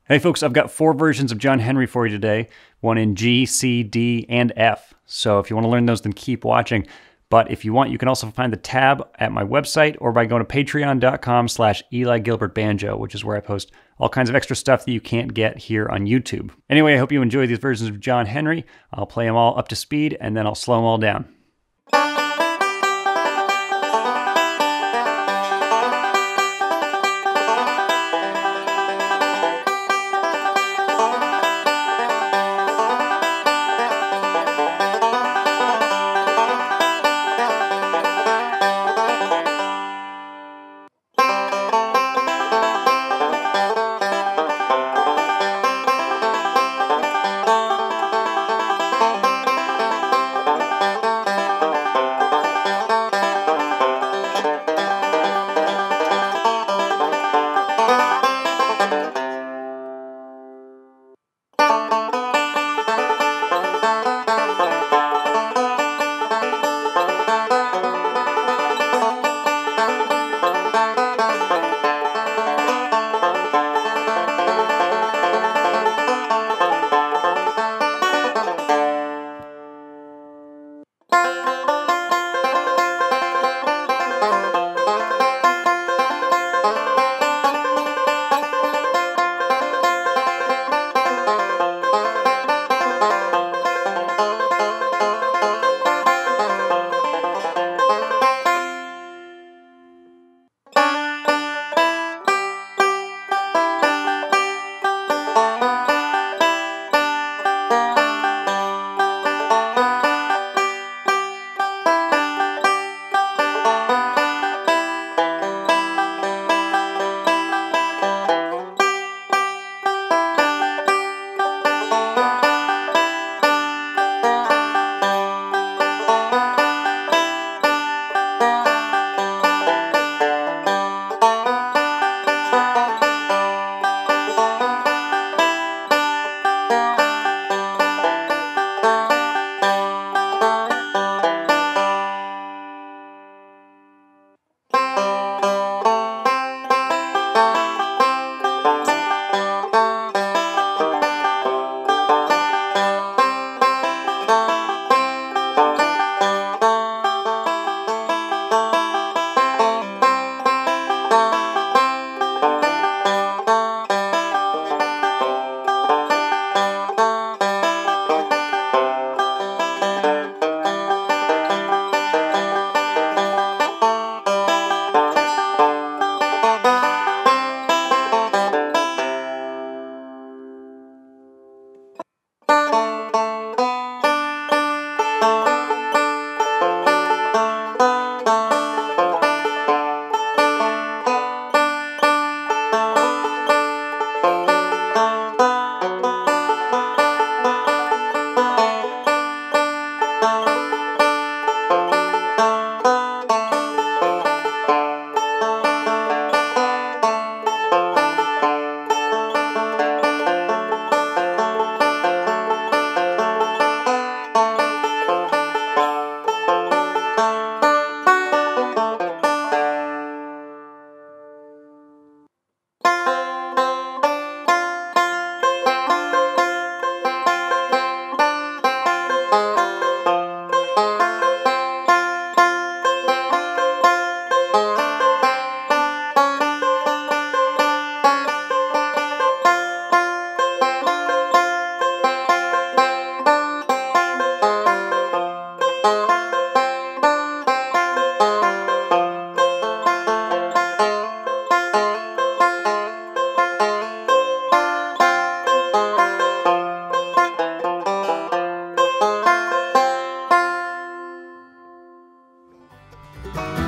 Hey folks, I've got 4 versions of John Henry for you today, one in G, C, D, and F. So if you want to learn those, then keep watching. But if you want, you can also find the tab at my website or by going to patreon.com/EliGilbertBanjo, which is where I post all kinds of extra stuff that you can't get here on YouTube. Anyway, I hope you enjoy these versions of John Henry. I'll play them all up to speed and then I'll slow them all down. Bye.